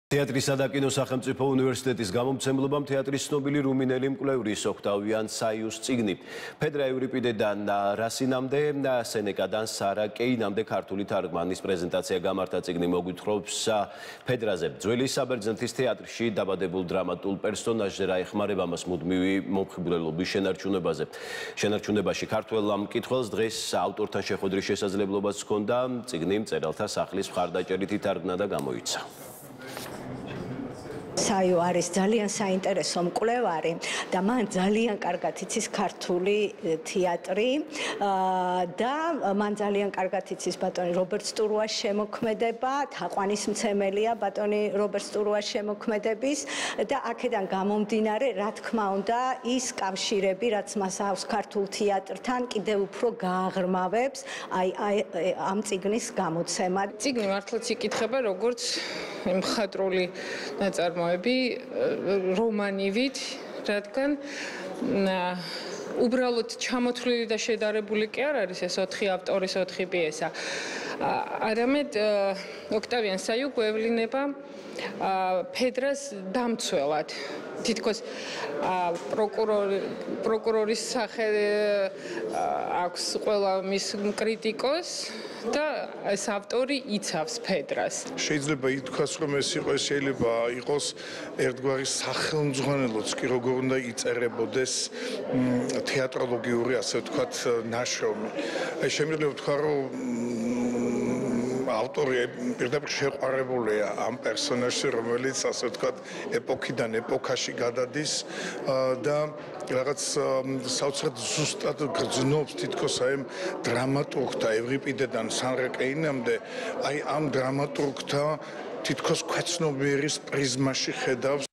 თეატრისა და კინოს სახელმწიფო უნივერსიტეტის გამომცემლობამ თეატრის ცნობილი რუმინელი მკვლევრის ოქტავიან საიუს წიგნი ფედრა ევრიპიდედან რასინამდე სენეკადან სარა კეინამდე ქართული თარგმანის პრეზენტაცია გამართა. წიგნი მოგვითხრობს ფედრაზე ძველი საბერძნეთის თეატრში დაბადებულ დრამატულ პერსონაჟზე რა ეხმარება მას მუდმივი მომხიბვლელობის შენარჩუნებაში. ქართველ მკითხველს დღეს ავტორთან შეხვედრის შესაძლებლობაც ჰქონდა. წიგნი მწერალთა სახლის მხარდაჭერით ითარგმნა და გამოიცა. საიუ არის ძალიან საინტერესო მკვლევარი და მან ძალიან კარგად იცის ქართული თეატრი და მან ძალიან კარგად იცის ბატონი რობერტ სტურუას შემოქმედება, თაყვანისმცემელია ბატონი რობერტ სტურუას შემოქმედების და აქედან გამომდინარე, რა თქმა უნდა, ის კავშირები, რაც მას აქვს ქართულ თეატრთან, კიდევ უფრო გააღრმავებს ამ წიგნის გამოცემა. წიგნი მართლაც იკითხება როგორც მხატვრული ნაწარმოები რომანივით, რადგან უბრალოდ ჩამოთვლილი და შედარებული კი არ არის ეს 4 ავტორის 4 პიესა. არამედ ოქტავიან საიუ გვევლინება ფედრას დამცველად. თითქოს პროკურორის სახე აქვს ყველა მის კრიტიკოს და ეს ავტორი იცავს ფედრას. შეიძლება ითქვას, რომ ეს იყოს ერთგვარი სახელმძღვანელოც კი როგორ უნდა იწერებოდეს თეატროლოგიური, ასე ვთქვათ, ნაშრომი. შემიძლია ვთქვა, რომ ავტორი პირდაპირ შეყვარებულია ამ პერსონაჟში, რომელიც ასე ვთქვათ, ეპოქიდან ეპოქაში გადადის და რაღაც საოცრად ზუსტად გრძნობს თითქოს აი ამ დრამატურგთა ევრიპიდედან სარა კეინამდე, აი ამ დრამატურგთა თითქოს ქვეცნობიერის პრიზმაში ხედავს.